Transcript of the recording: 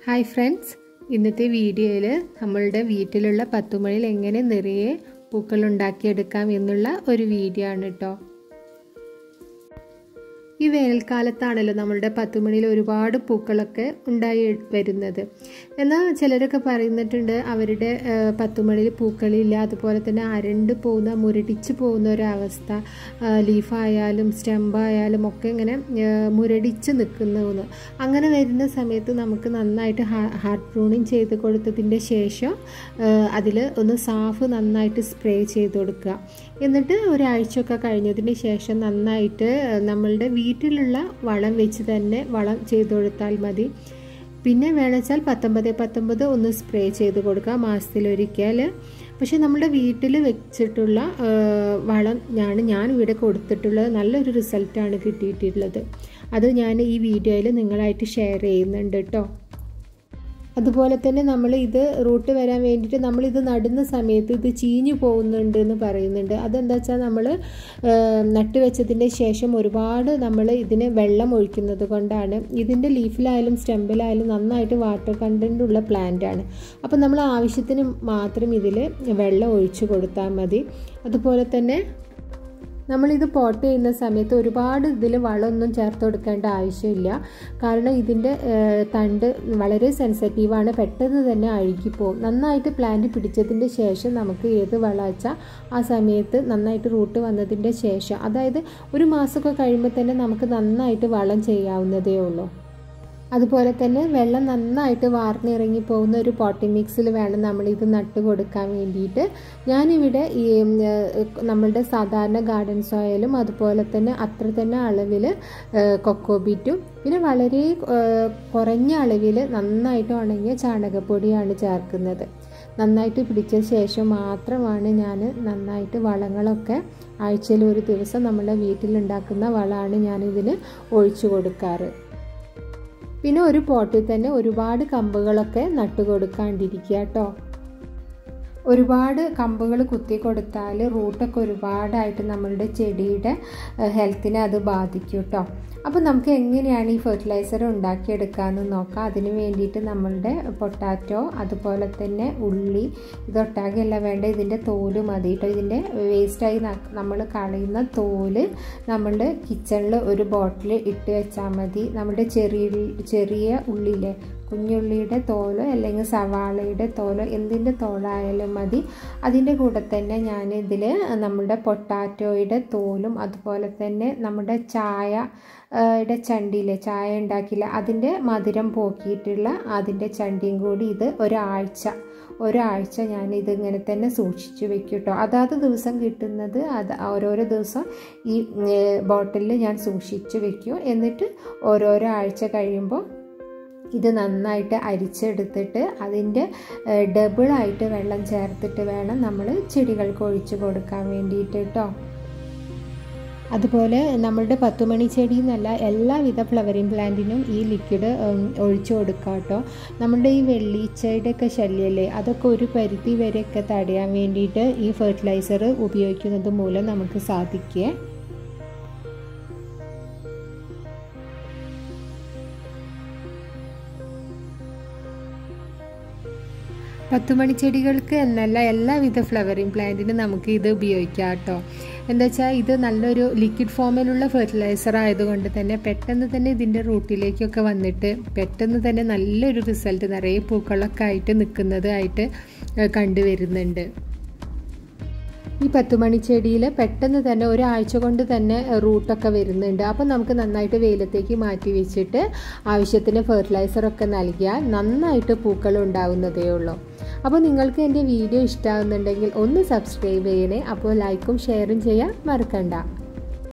Hi friends, ഇന്നത്തെ വീഡിയോയിൽ നമ്മളുടെ വീട്ടിലുള്ള പത്തുമണിയിൽ എങ്ങനെ നിറയെ പൂക്കൾ ഉണ്ടാക്കിയെടുക്കാം എന്നുള്ള ഒരു വീഡിയോ ആണ് ട്ടോ. ഈ വേനൽക്കാലത്താണല്ലോ നമ്മളുടെ പത്തുമണിയിൽ ഒരുപാട് പൂക്കളൊക്കെ ഉണ്ടായി വരുന്നത്. എന്നാൽ ചിലരൊക്കെ പറയുന്നിട്ടുണ്ട് അവരുടെ പത്തുമണിയിൽ പൂക്കളില്ല, അതുപോലെ തന്നെ അരണ്ട് പോകുന്ന മുരടിച്ച് പോകുന്ന ഒരവസ്ഥ, ലീഫായാലും സ്റ്റെമ്പായാലും ഒക്കെ ഇങ്ങനെ മുരടിച്ച് നിൽക്കുന്നു. അങ്ങനെ വരുന്ന സമയത്ത് നമുക്ക് നന്നായിട്ട് ഹാർഡ് പ്രൂണിങ് ചെയ്ത് കൊടുത്തതിൻ്റെ ശേഷം അതിൽ ഒന്ന് സാഫ് നന്നായിട്ട് സ്പ്രേ ചെയ്ത് കൊടുക്കുക. എന്നിട്ട് ഒരാഴ്ചയൊക്കെ കഴിഞ്ഞതിന് ശേഷം നന്നായിട്ട് നമ്മളുടെ വീട്ടിലുള്ള വളം വെച്ച് തന്നെ വളം ചെയ്ത് കൊടുത്താൽ മതി. പിന്നെ വേണമെച്ചാൽ 19 ഒന്ന് സ്പ്രേ ചെയ്ത് കൊടുക്കുക മാസത്തിലൊരിക്കൽ. പക്ഷേ നമ്മുടെ വീട്ടിൽ വെച്ചിട്ടുള്ള വളം ഞാൻ ഇവിടെ കൊടുത്തിട്ടുള്ളത് നല്ലൊരു റിസൾട്ടാണ് കിട്ടിയിട്ടുള്ളത്. അത് ഞാൻ ഈ വീഡിയോയിൽ നിങ്ങളായിട്ട് ഷെയർ ചെയ്യുന്നുണ്ട് കേട്ടോ. അതുപോലെ തന്നെ നമ്മൾ ഇത് റൂട്ട് വരാൻ വേണ്ടിയിട്ട് നമ്മളിത് നടുന്ന സമയത്ത് ഇത് ചീഞ്ഞു പോകുന്നുണ്ട് എന്ന് പറയുന്നുണ്ട്. അതെന്താ വെച്ചാൽ നമ്മൾ നട്ട് വെച്ചതിൻ്റെ ശേഷം ഒരുപാട് നമ്മൾ ഇതിന് വെള്ളം ഒഴിക്കുന്നത് കൊണ്ടാണ്. ഇതിൻ്റെ ലീഫിലായാലും സ്റ്റെമ്പിലായാലും നന്നായിട്ട് വാട്ടർ കണ്ടൻ്റ് ഉള്ള പ്ലാന്റ് ആണ്. അപ്പോൾ നമ്മൾ ആവശ്യത്തിന് മാത്രം ഇതിൽ വെള്ളം ഒഴിച്ചു കൊടുത്താൽ മതി. അതുപോലെ തന്നെ നമ്മളിത് പോട്ട് ചെയ്യുന്ന സമയത്ത് ഒരുപാട് ഇതിൽ വളമൊന്നും ചേർത്ത് കൊടുക്കേണ്ട ആവശ്യമില്ല. കാരണം ഇതിൻ്റെ തണ്ട് വളരെ സെൻസിറ്റീവാണ്, പെട്ടെന്ന് തന്നെ അഴുകിപ്പോവും. നന്നായിട്ട് പ്ലാന്റ് പിടിച്ചതിൻ്റെ ശേഷം നമുക്ക് ഏത് വളം വെച്ചാൽ ആ സമയത്ത് നന്നായിട്ട് റൂട്ട് വന്നതിൻ്റെ ശേഷം, അതായത് ഒരു മാസമൊക്കെ കഴിയുമ്പോൾ തന്നെ നമുക്ക് നന്നായിട്ട് വളം ചെയ്യാവുന്നതേ ഉള്ളൂ. അതുപോലെ തന്നെ വെള്ളം നന്നായിട്ട് വാർന്നിറങ്ങി പോകുന്ന ഒരു പോട്ടിംഗ് മിക്സിൽ വേണം നമ്മളിത് നട്ട് കൊടുക്കാൻ വേണ്ടിയിട്ട്. ഞാനിവിടെ ഈ നമ്മളുടെ സാധാരണ ഗാർഡൻ സോയിലും അതുപോലെ തന്നെ അത്ര തന്നെ അളവിൽ കൊക്കോബീറ്റും പിന്നെ വളരെ കുറഞ്ഞ അളവിൽ നന്നായിട്ട് ഉണങ്ങിയ ചാണകപ്പൊടിയാണ് ചേർക്കുന്നത്. നന്നായിട്ട് പിടിച്ച ശേഷം മാത്രമാണ് ഞാൻ നന്നായിട്ട് വളങ്ങളൊക്കെ ആഴ്ചയിൽ ഒരു ദിവസം നമ്മുടെ വീട്ടിലുണ്ടാക്കുന്ന വളമാണ് ഞാനിതിന് ഒഴിച്ചു കൊടുക്കാറ്. പിന്നെ ഒരു പോട്ടിൽ തന്നെ ഒരുപാട് കമ്പുകളൊക്കെ നട്ടു കൊടുക്കാണ്ടിരിക്കുക കേട്ടോ. ഒരുപാട് കമ്പുകൾ കുത്തി കൊടുത്താൽ റൂട്ടൊക്കെ ഒരുപാടായിട്ട് നമ്മളുടെ ചെടിയുടെ ഹെൽത്തിനെ അത് ബാധിക്കും കേട്ടോ. അപ്പോൾ നമുക്ക് എങ്ങനെയാണ് ഈ ഫെർട്ടിലൈസർ ഉണ്ടാക്കിയെടുക്കാമെന്ന് നോക്കാം. അതിന് വേണ്ടിയിട്ട് നമ്മളുടെ പൊട്ടാറ്റോ അതുപോലെ തന്നെ ഉള്ളി ഇതൊട്ടാകെയല്ല വേണ്ട, ഇതിൻ്റെ തോല് മതി കേട്ടോ. ഇതിൻ്റെ വേസ്റ്റായി നമ്മൾ കളയുന്ന തോല് നമ്മളുടെ കിച്ചണിൽ ഒരു ബോട്ടിൽ ഇട്ട് വെച്ചാൽ മതി. നമ്മുടെ ചെറിയ ഉള്ളിയിലെ കുഞ്ഞുള്ളിയുടെ തോലോ അല്ലെങ്കിൽ സവാളയുടെ തോലോ എന്തിൻ്റെ തോലായാലും മതി. അതിൻ്റെ കൂടെ തന്നെ ഞാനിതിൽ നമ്മുടെ പൊട്ടാറ്റോയുടെ തോലും അതുപോലെ തന്നെ നമ്മുടെ ചായയുടെ ചണ്ടിയിലെ ചായ ഉണ്ടാക്കില്ല അതിൻ്റെ മധുരം പോക്കിയിട്ടുള്ള അതിൻ്റെ ചണ്ടിയും കൂടി ഇത് ഒരാഴ്ച ഞാനിതിങ്ങനെ തന്നെ സൂക്ഷിച്ചു വെക്കും കേട്ടോ. അതാത് ദിവസം കിട്ടുന്നത് ഓരോരോ ദിവസം ഈ ബോട്ടിലിൽ ഞാൻ സൂക്ഷിച്ചു വെക്കും. എന്നിട്ട് ഓരോരോ ആഴ്ച കഴിയുമ്പോൾ ഇത് നന്നായിട്ട് അരിച്ചെടുത്തിട്ട് അതിൻ്റെ ഡബിളായിട്ട് വെള്ളം ചേർത്തിട്ട് വേണം നമ്മൾ ചെടികൾക്ക് ഒഴിച്ചു കൊടുക്കാൻ വേണ്ടിയിട്ട് കേട്ടോ. അതുപോലെ നമ്മളുടെ പത്തുമണി ചെടി എന്നല്ല എല്ലാവിധ ഫ്ലവറിങ് പ്ലാന്റിനും ഈ ലിക്വിഡ് ഒഴിച്ചു കൊടുക്കാം കേട്ടോ. നമ്മുടെ ഈ വെള്ളീച്ചയുടെയൊക്കെ ശല്യമല്ലേ, അതൊക്കെ ഒരു പരിധി വരെയൊക്കെ തടയാൻ വേണ്ടിയിട്ട് ഈ ഫെർട്ടിലൈസർ ഉപയോഗിക്കുന്നത് മൂലം നമുക്ക് സാധിക്കുക. പത്തുമണി ചെടികൾക്ക് എന്നല്ല എല്ലാവിധ ഫ്ലവറിങ് പ്ലാന്റിനും നമുക്ക് ഇത് ഉപയോഗിക്കാം കേട്ടോ. എന്താ വെച്ചാൽ ഇത് നല്ലൊരു ലിക്വിഡ് ഫോമിലുള്ള ഫെർട്ടിലൈസർ ആയതുകൊണ്ട് തന്നെ പെട്ടെന്ന് തന്നെ ഇതിൻ്റെ റൂട്ടിലേക്കൊക്കെ വന്നിട്ട് പെട്ടെന്ന് തന്നെ നല്ലൊരു റിസൾട്ട് നിറയെ പൂക്കളൊക്കെ ആയിട്ട് നിൽക്കുന്നതായിട്ട് കണ്ടുവരുന്നുണ്ട്. ഈ പത്തുമണി ചെടിയിൽ പെട്ടെന്ന് തന്നെ ഒരാഴ്ച കൊണ്ട് തന്നെ റൂട്ടൊക്കെ വരുന്നുണ്ട്. അപ്പം നമുക്ക് നന്നായിട്ട് വെയിലത്തേക്ക് മാറ്റി വെച്ചിട്ട് ആവശ്യത്തിന് ഫെർട്ടിലൈസറൊക്കെ നൽകിയാൽ നന്നായിട്ട് പൂക്കൾ ഉണ്ടാവുന്നതേ ഉള്ളൂ. അപ്പോൾ നിങ്ങൾക്ക് എൻ്റെ വീഡിയോ ഇഷ്ടമാകുന്നുണ്ടെങ്കിൽ ഒന്ന് സബ്സ്ക്രൈബ് ചെയ്യണേ. അപ്പോൾ ലൈക്കും ഷെയറും ചെയ്യാൻ മറക്കണ്ട.